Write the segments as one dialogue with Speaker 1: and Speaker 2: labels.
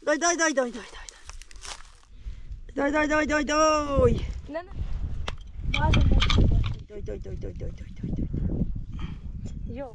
Speaker 1: دای.
Speaker 2: نه
Speaker 1: دای.
Speaker 2: Jo.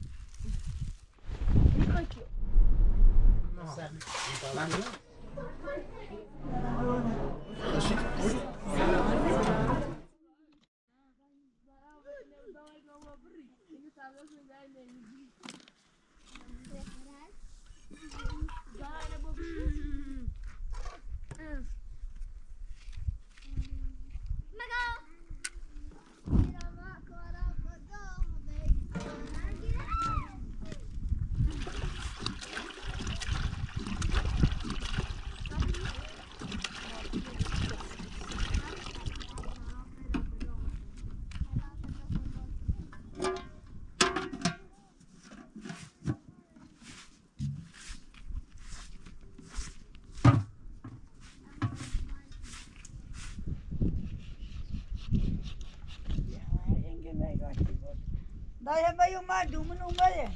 Speaker 1: Dai hebben je maar doen we nog wel.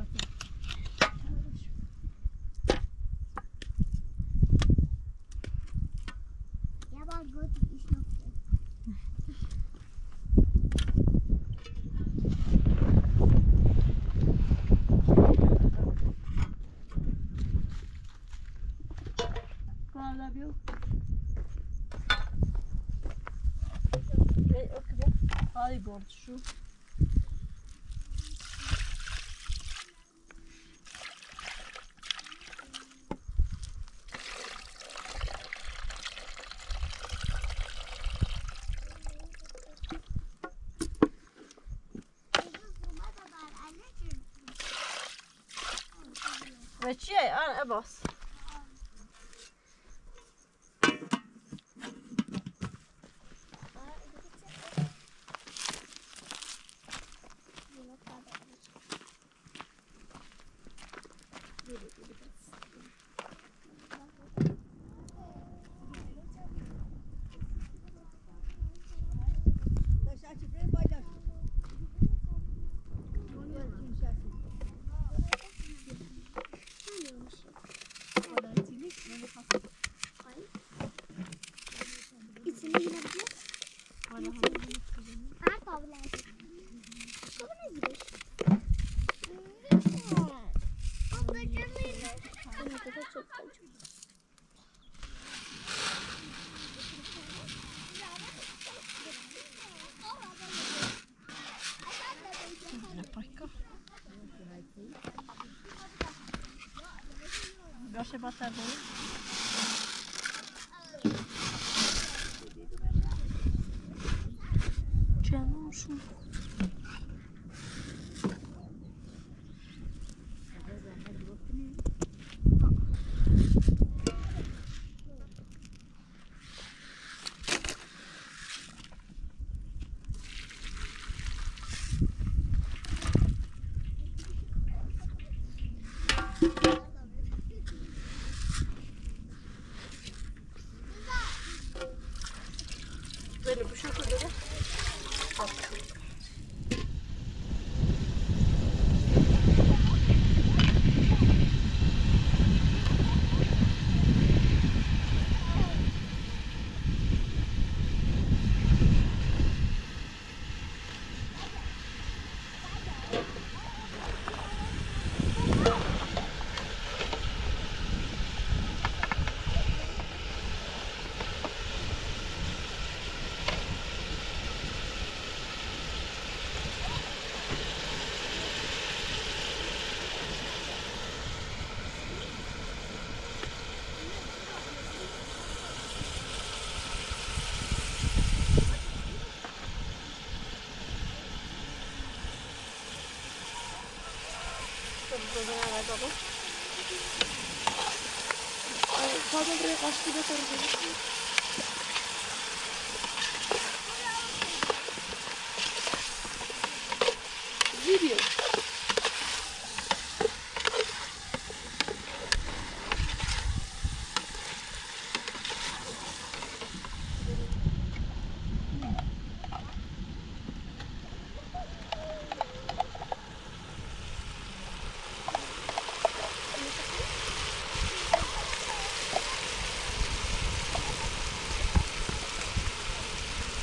Speaker 3: Ja, maar goed is nog.
Speaker 2: Kom daar Bill. Hadi bord şu. Ve çiğ, ana bas. Proszę baterii. Canım şu. Böyle bu şekilde de atlıyorum. Fazla buraya kaçtı da soracağım. Video.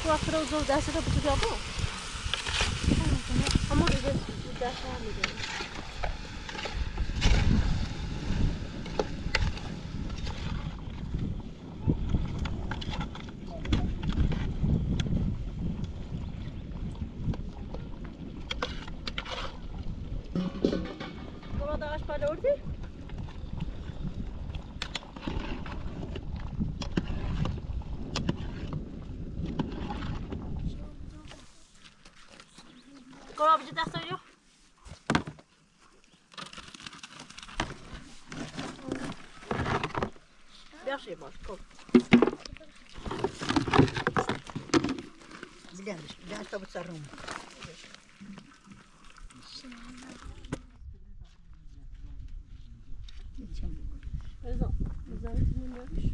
Speaker 2: وقت رو زور دست رو بتو جابو اما دست هم میده Burada ağaç payla orada. Kora bizi ders ediyor. Bir şey var. Kor.
Speaker 1: Bilen tabu sarım.
Speaker 2: Özüm. Özüm ne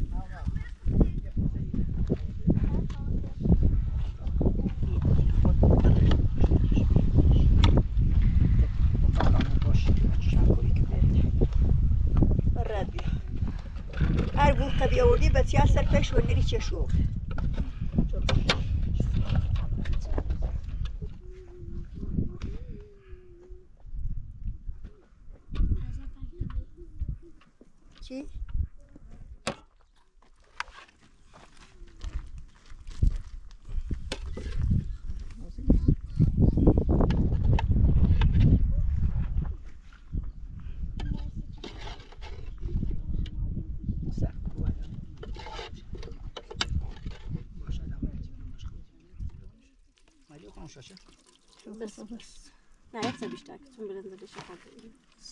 Speaker 1: هر گوه که آوردی بسیار سرپش و نری چه شو چی؟
Speaker 2: Bes. Ne yapsa bir şey. Tüm birinde de şey yapalım.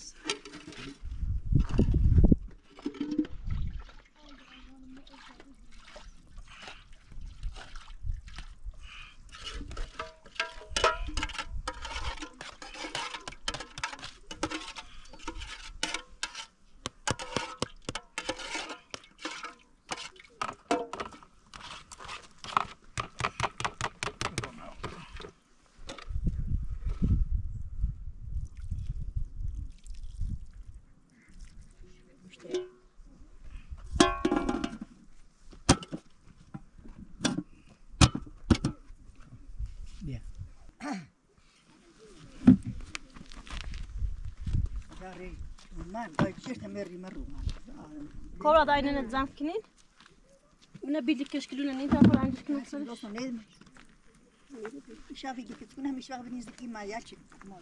Speaker 2: من باید چیست مری مرو من Kora da aynı zamkinin. Ne birlik keşkilüne ne tarafa aynı kişinin sarı.
Speaker 1: لطفا نیم شافی که تكون همش واقع بنزدکی ما یاچی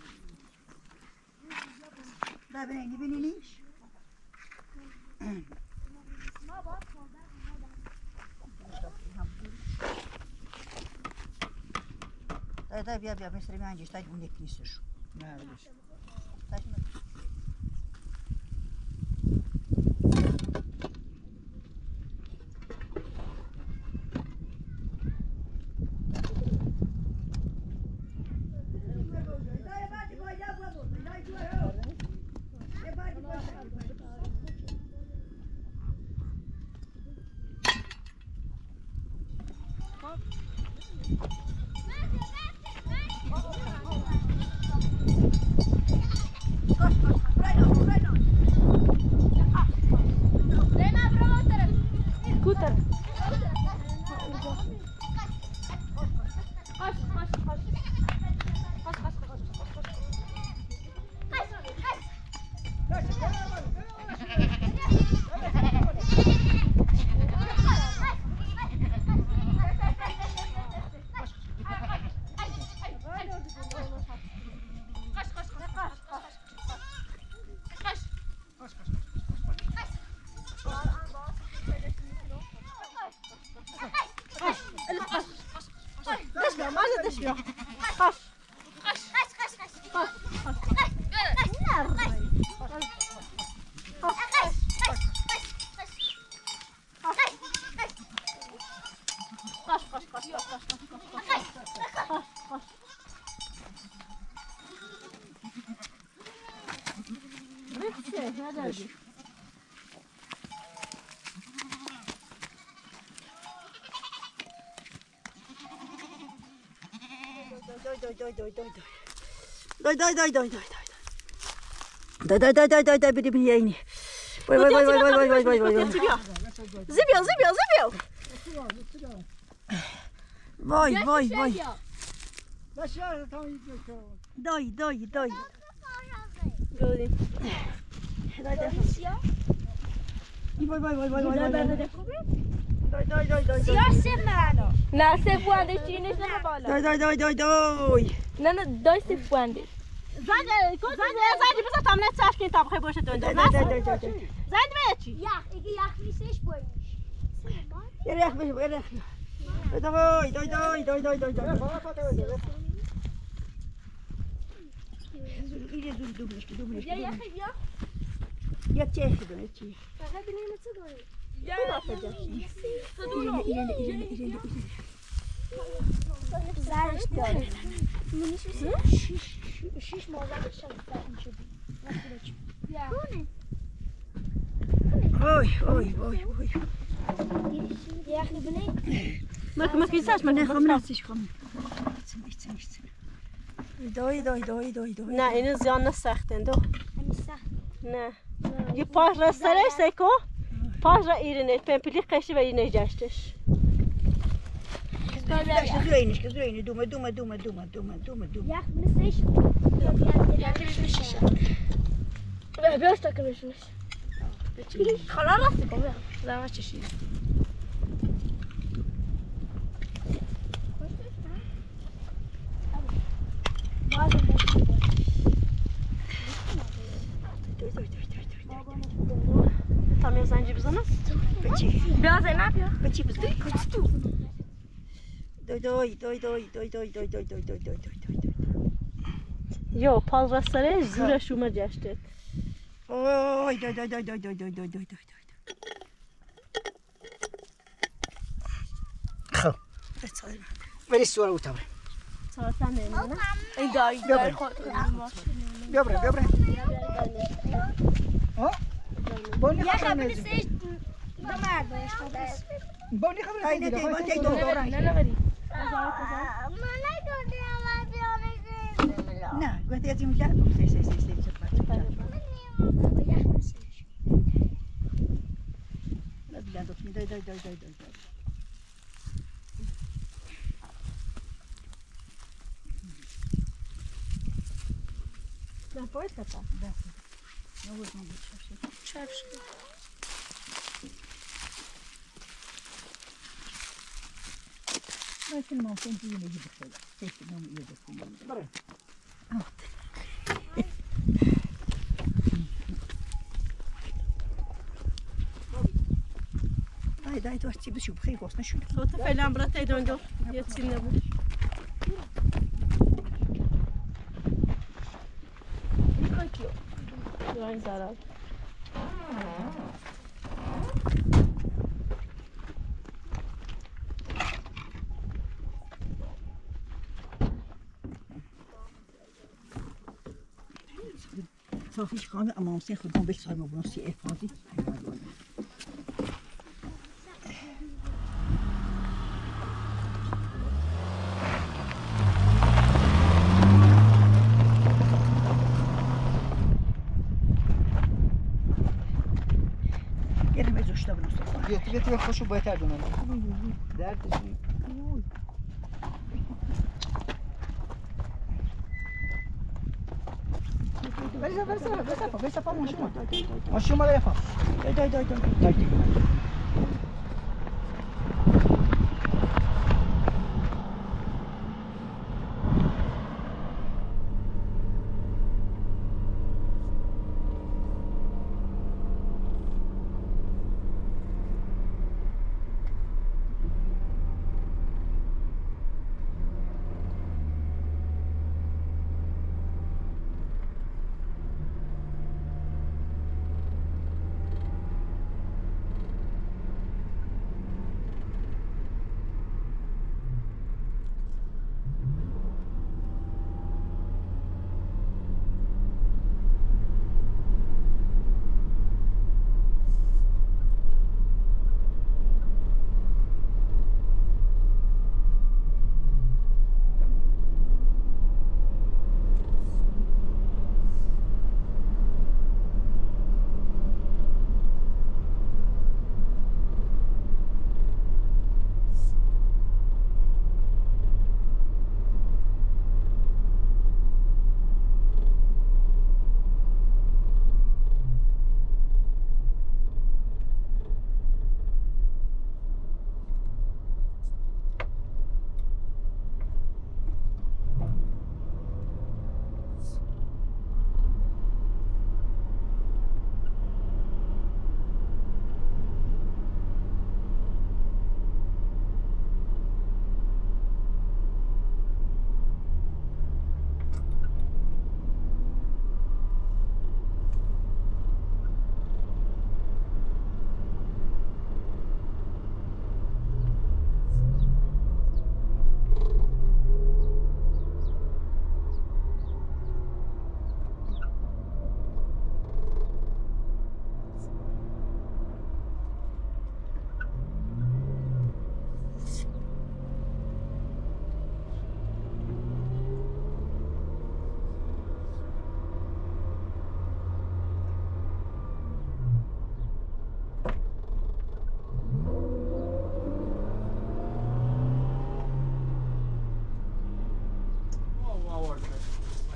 Speaker 1: دا بینی بینیش دا بیا بیا مصری من جیش تاج اون یک نیستش نه ولش تاج
Speaker 2: Skuter. Düşmüyor. Kaç. Дай, бери меня и не. Ой. Забил.
Speaker 1: وای وای وای
Speaker 4: بشار تا اینجا
Speaker 1: دای دای دای
Speaker 2: بریم
Speaker 1: وای وای وای وای وای دای دای دای دای
Speaker 3: سیاه سفر
Speaker 2: نه سه بوندش چینش نه بالا
Speaker 1: دای دای دای دای دای
Speaker 2: نه دای سه بوندش زنگ بزن تا من چاش کنی تا بخوای باشه تو
Speaker 1: دای دای دای دای
Speaker 2: زنگ به چی
Speaker 3: یخ اگه یخ نیستش باید
Speaker 1: یه رخ بشه یه رخ دای دای دای دای دای دای دای اینه زور دوبلش که دوبلش
Speaker 2: یا یخ یا
Speaker 1: یک چه خیلی چی
Speaker 3: فقط بینیم چه داری
Speaker 2: یا
Speaker 1: اینه
Speaker 3: زرش داره منیش شیش مازه بشن
Speaker 1: وای وای وای وای
Speaker 3: یخی بینیم
Speaker 2: ما کیساش
Speaker 1: نه خم نستش خم دای دای دای دای دای
Speaker 2: نه اینو زیان نسختن دو
Speaker 3: همین سخت
Speaker 2: نه یه پاش را سرش سیکو پاش را ایرنه پمپلی قشی و ایرنه جشتش
Speaker 1: زوینش که زوینه دومه دومه دومه دومه دومه دومه دومه
Speaker 3: یخ نیستش
Speaker 2: بیاش تا که بشونش خلا راستی کن بیا زمان چشید tam je زنجی بزنم
Speaker 1: بچی
Speaker 2: بیا زینب بیا
Speaker 1: بچی بزن دای دای دای دای دای دای دای دای دای دای دای دای
Speaker 2: یو پاز را سرش زورش اومد جشتت
Speaker 1: وای دای دای دای دای دای دای دای دای خب ولی سوال او تبره
Speaker 2: ساعتا نمیدونم این دای خود
Speaker 1: بیا بره بیا بره بونی
Speaker 3: یخ
Speaker 1: خبر
Speaker 3: نیستش دو مردش
Speaker 1: بونی خبر نه نه نه دوران
Speaker 2: نه بری
Speaker 1: نه گفتی از این جا سی دای دای دای دای دای
Speaker 2: نه پایت کتا چرش
Speaker 1: لكن ما كنت يجي بخير كيف انهم يدكم دای تو چی بشو بخیر واسه نشون
Speaker 2: تو فعلا برات ایدونجو یه چیزی نبود این زارال
Speaker 1: صافیش خانه اما سه خودم بهش صاحب بنوسی افادی
Speaker 4: بیت خوشو بهتر دونم دردش برسا ماشین مال یفا دای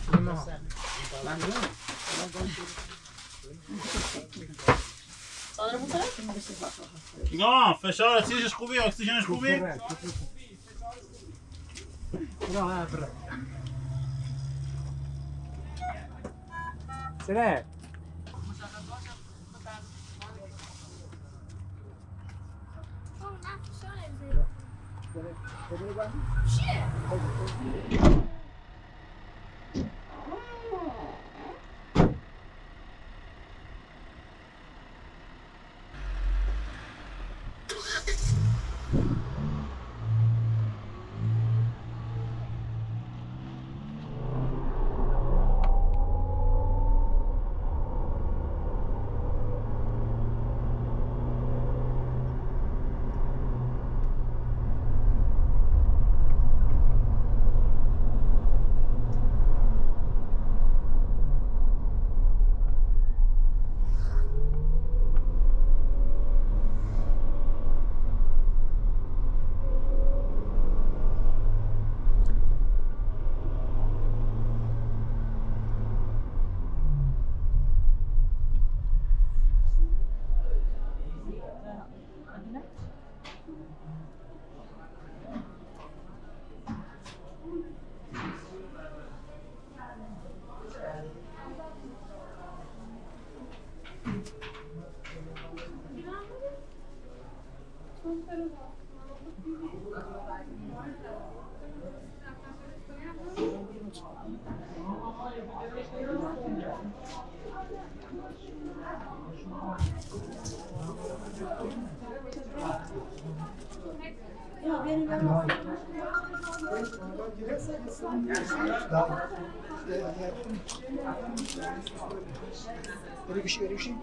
Speaker 5: نگاه فشار چیزش خوبی اکسیژنش خوبی
Speaker 4: سره بریشی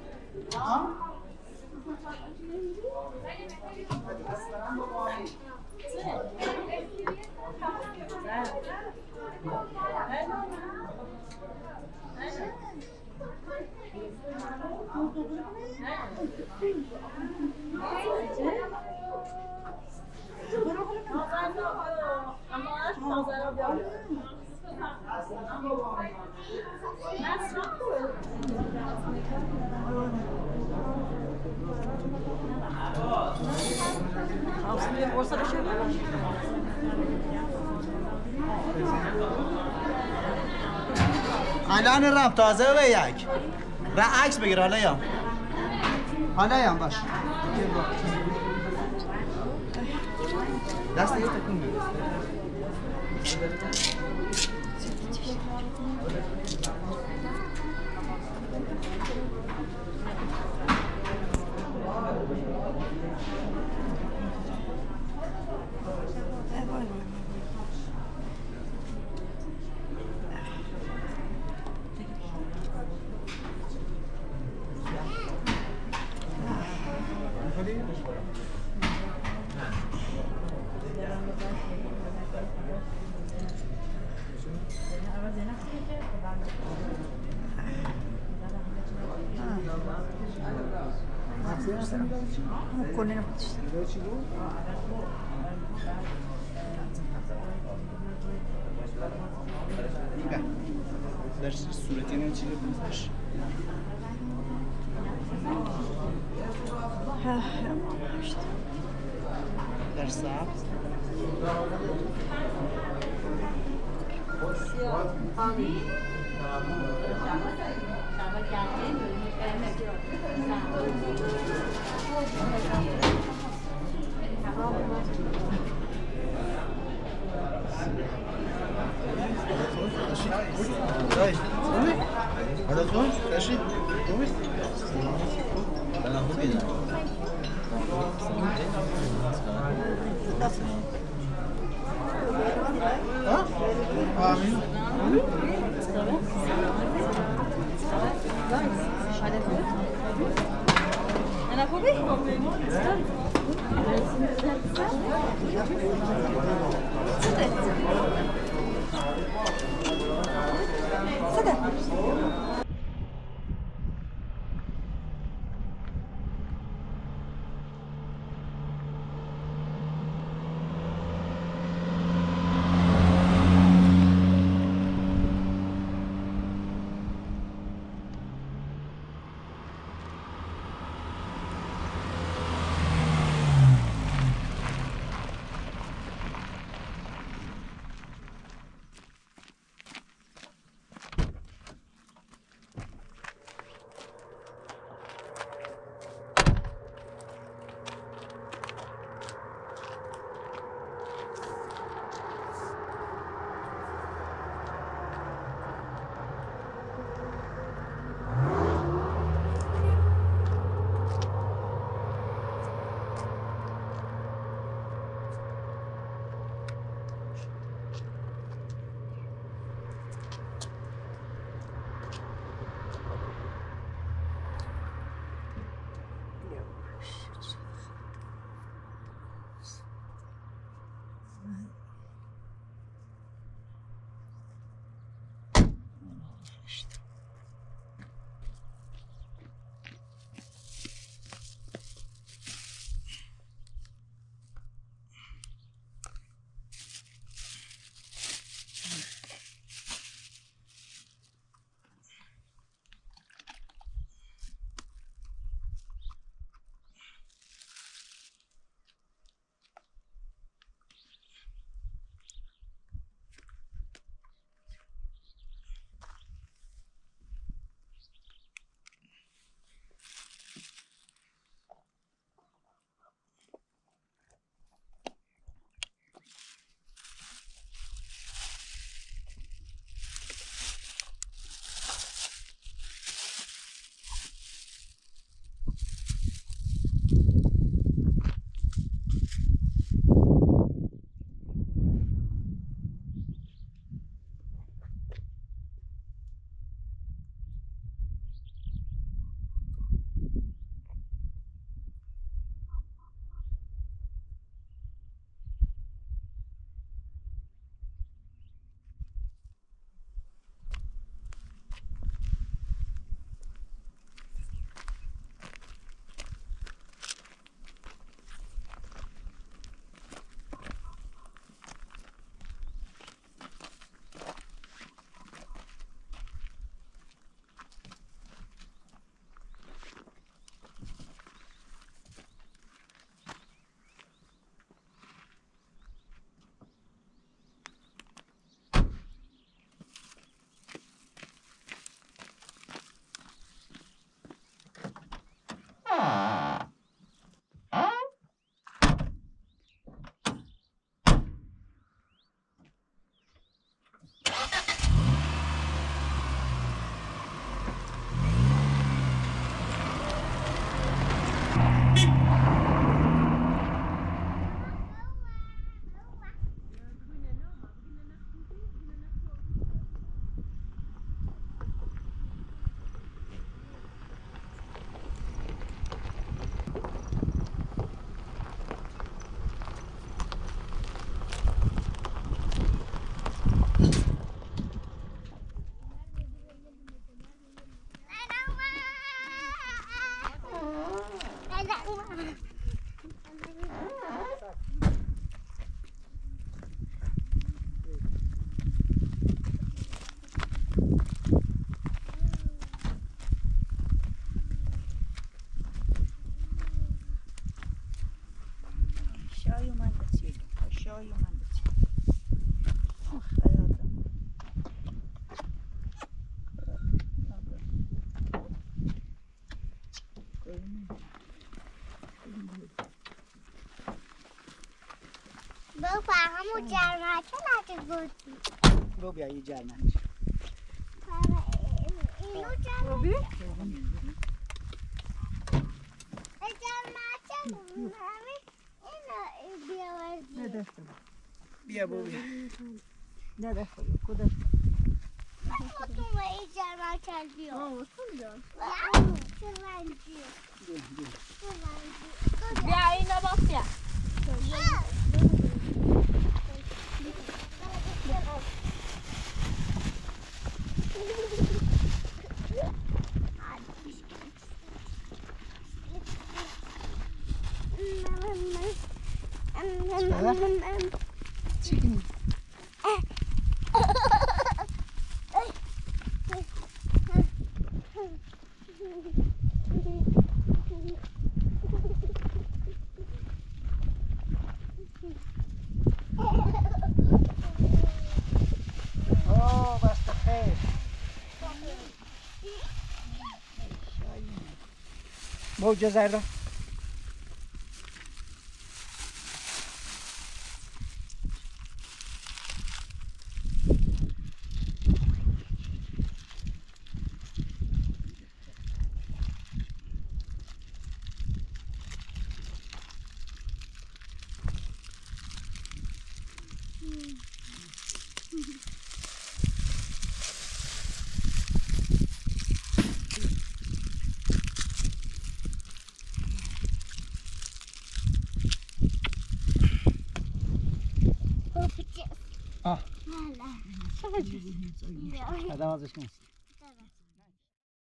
Speaker 5: الان رم تازه و یک و عکس بگیر حالا یا باش دست یه تکون بگیر
Speaker 1: کلین
Speaker 5: در صورتی نمیچی بزنش در سبز Ada tu? Kasih. Tumis. Dalam kopi dah. Hah? Amin.
Speaker 2: Ana kopi? گذشت.
Speaker 3: بابا همون جرمکه نجد بودی
Speaker 4: رو بیا یه جرمک
Speaker 3: اینو جرمکه همین اینو بیاوردی
Speaker 4: بیا بابا
Speaker 1: نه دست کدش
Speaker 3: تو به این جرمکه بیا چه رنجی
Speaker 2: بیا اینو باز بیا.
Speaker 1: Chicken.
Speaker 4: اوه بس خیر موجه زرده آه.
Speaker 3: لا
Speaker 4: هذا واضح ناس